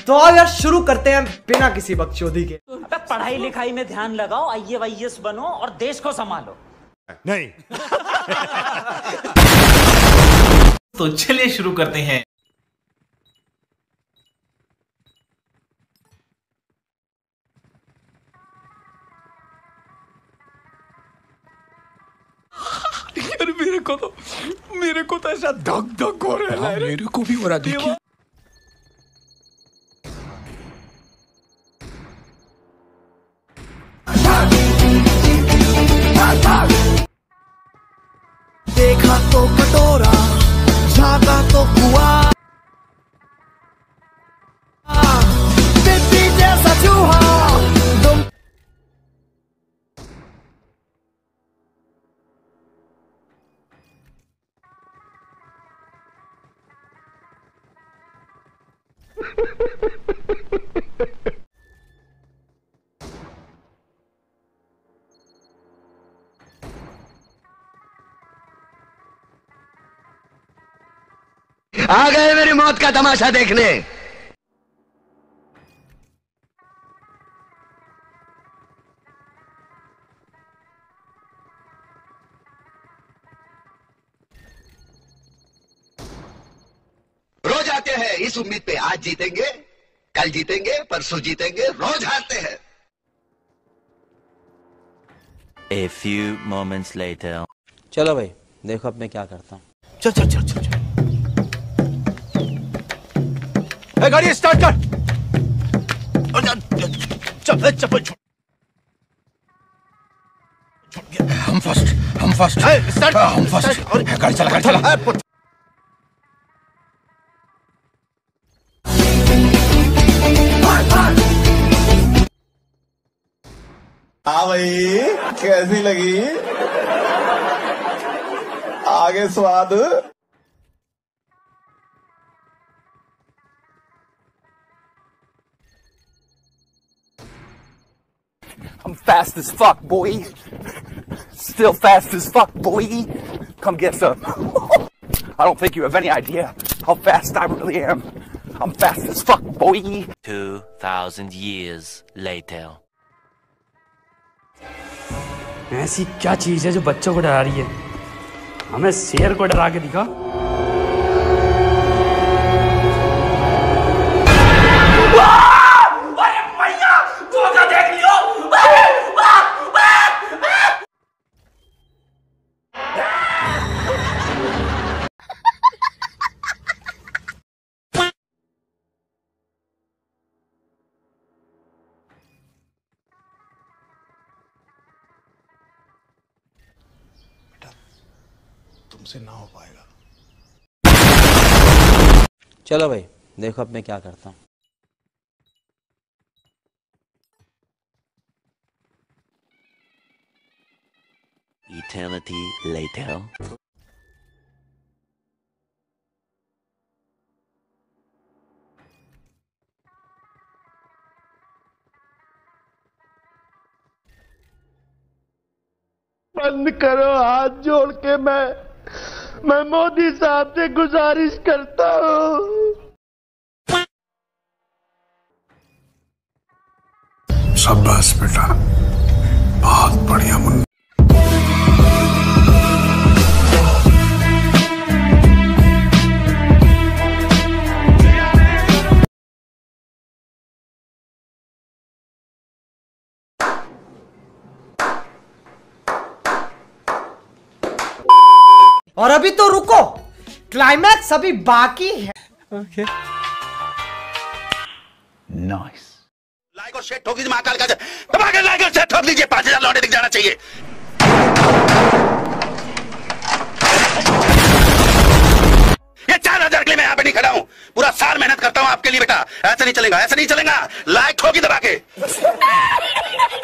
तो आओ यार शुरू करते हैं बिना किसी बकचोदी के। पढ़ाई लिखाई में ध्यान लगाओ, IAS बनो और देश को संभालो। नहीं। तो चलिए शुरू करते हैं। यार मेरे को तो ऐसा धक धक हो रहा है। मेरे को भी हो रहा देखिए। देखा तो कटोरा, झांका तो कुआं, बिल्ली जैसा चूहा तुम। आ गए मेरी मौत का तमाशा देखने। रोज आते हैं इस उम्मीद पे आज जीतेंगे, कल जीतेंगे, परसों जीतेंगे, रोज हारते हैं। A few moments later. चलो भाई देखो अब मैं क्या करता हूँ। चल चल चल चल चल। गाड़ी स्टार्ट कर। चल चप्पल छोड़। हम फर्स्ट स्टार्ट। हम फर्स्ट। गाड़ी चला। हाँ भाई कैसी लगी आगे स्वाद। I'm fast as fuck, boy. Still fast as fuck, boy. Come get some. I don't think you have any idea how fast I really am. I'm fast as fuck, boy. 2000 years later. ऐसी क्या चीज है जो बच्चों को डरा रही है? हमें शेर को डरा के दिखा। तुमसे ना हो पाएगा। चलो भाई देखो अब मैं क्या करता हूँ। Eternity later. बंद करो हाथ जोड़ के मैं मोदी साहब से गुजारिश करता हूँ। शाबाश बेटा, बहुत बढ़िया मुन्ना। और अभी तो रुको, क्लाइमैक्स अभी बाकी है। Okay nice. लाइक और शेयर ठोक दीजिए, महाकाल का दबा के लाइक और शेयर ठोक दीजिए। 5000 लौटे दिख जाना चाहिए। ये 4000 के लिए मैं यहाँ पे नहीं खड़ा हूँ, पूरा साल मेहनत करता हूँ आपके लिए बेटा। ऐसा नहीं चलेगा, ऐसा नहीं चलेगा। लाइक ठोकी दबा के।